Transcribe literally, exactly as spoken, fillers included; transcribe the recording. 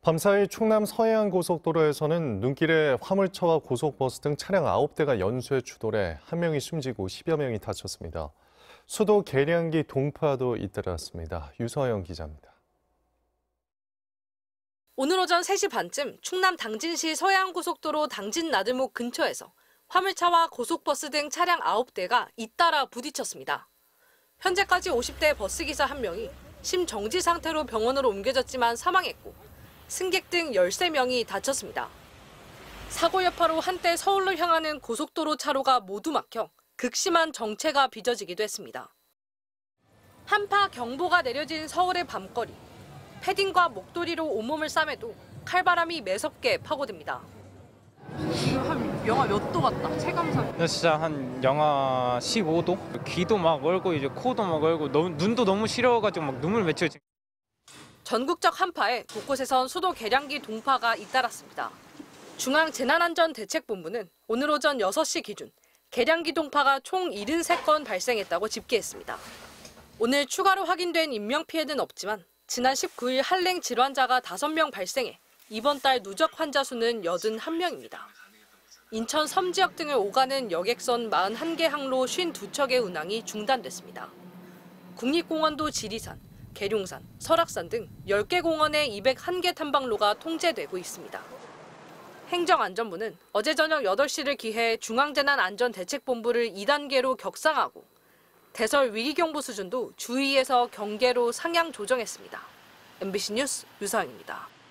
밤사이 충남 서해안고속도로에서는 눈길에 화물차와 고속버스 등 차량 아홉 대가 연쇄 추돌해 한 명이 숨지고 십여 명이 다쳤습니다. 수도 계량기 동파도 잇따랐습니다. 유서영 기자입니다. 오늘 오전 세 시 반쯤 충남 당진시 서해안고속도로 당진나들목 근처에서 화물차와 고속버스 등 차량 아홉 대가 잇따라 부딪혔습니다. 현재까지 오십 대 버스기사 한 명이 심정지 상태로 병원으로 옮겨졌지만 사망했고 승객 등 열세 명이 다쳤습니다. 사고 여파로 한때 서울로 향하는 고속도로 차로가 모두 막혀 극심한 정체가 빚어지기도 했습니다. 한파 경보가 내려진 서울의 밤거리. 패딩과 목도리로 온몸을 싸매도 칼바람이 매섭게 파고듭니다. 지금 한 영하 몇 도 같다, 체감상. 진짜 한 영하 십오 도? 귀도 막 얼고 이제 코도 막 얼고 너무, 눈도 너무 시려가지고 막 눈물 맺혀요. 전국적 한파에 곳곳에선 수도 계량기 동파가 잇따랐습니다. 중앙재난안전대책본부는 오늘 오전 여섯 시 기준 계량기 동파가 총 칠십삼 건 발생했다고 집계했습니다. 오늘 추가로 확인된 인명피해는 없지만 지난 십구 일 한랭 질환자가 다섯 명 발생해 이번 달 누적 환자 수는 팔십일 명입니다. 인천 섬 지역 등을 오가는 여객선 사십일 개 항로 오십이 척의 운항이 중단됐습니다. 국립공원도 지리산, 계룡산, 설악산 등 열 개 공원의 이백일 개 탐방로가 통제되고 있습니다. 행정안전부는 어제 저녁 여덟 시를 기해 중앙재난안전대책본부를 이 단계로 격상하고 대설 위기경보 수준도 주의에서 경계로 상향 조정했습니다. 엠비씨 뉴스 유서영입니다.